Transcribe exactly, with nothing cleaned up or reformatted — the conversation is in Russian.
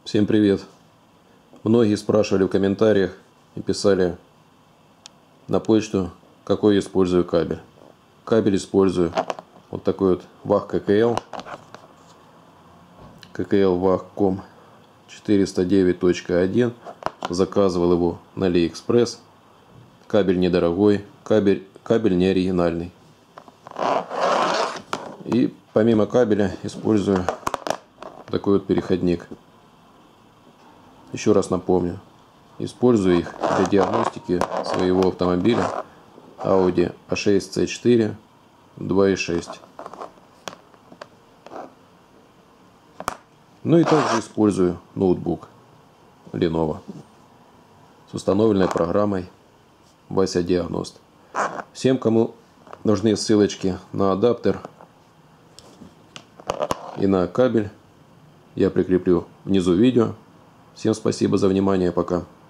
Всем привет! Многие спрашивали в комментариях и писали на почту, какой я использую кабель. Кабель использую вот такой вот вах ка ка эл. ка ка эл вах.ком четыреста девять точка один. Заказывал его на AliExpress. Кабель недорогой, кабель, кабель не оригинальный. И помимо кабеля использую такой вот переходник. Еще раз напомню, использую их для диагностики своего автомобиля Audi а шесть це четыре два и шесть. Ну и также использую ноутбук Lenovo с установленной программой Вася Диагност. Всем, кому нужны ссылочки на адаптер и на кабель, я прикреплю внизу видео. Всем спасибо за внимание, пока.